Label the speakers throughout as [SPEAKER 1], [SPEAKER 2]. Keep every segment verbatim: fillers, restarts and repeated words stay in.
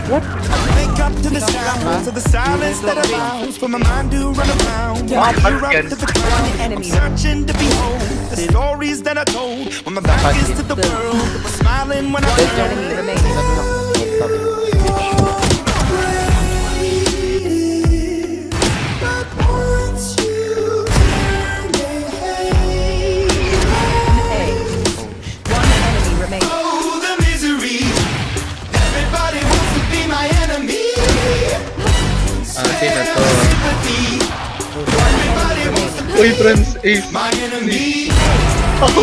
[SPEAKER 1] What?
[SPEAKER 2] Wake up to the sounds of the silence that allows for my mind to run around.
[SPEAKER 1] Yeah,
[SPEAKER 2] My ear
[SPEAKER 1] again.
[SPEAKER 2] up to the ground. I'm searching to behold the stories that I told when my back is to the world. But smiling when I
[SPEAKER 3] Enemy remaining.
[SPEAKER 1] Uy, friends, ace.
[SPEAKER 2] my enemy.
[SPEAKER 3] One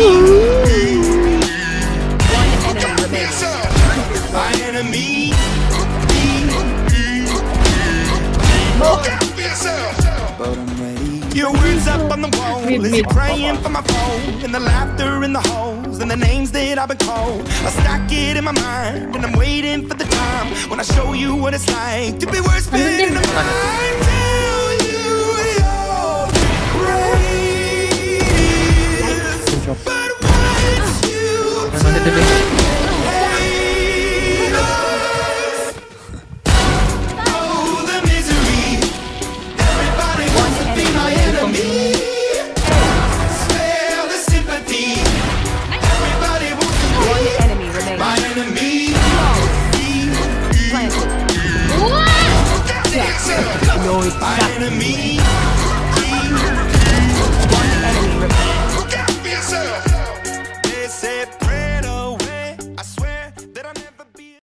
[SPEAKER 3] enemy remaining.
[SPEAKER 2] My enemy. Your words up on the wall as you're praying for my phone, and the laughter in the halls, and the names that I've been called. I stack it in my mind, and I'm waiting for the time when I show you what it's like to be worse than a mind. Tell you you're great, but once you turn.
[SPEAKER 3] No, it's
[SPEAKER 2] My enemy.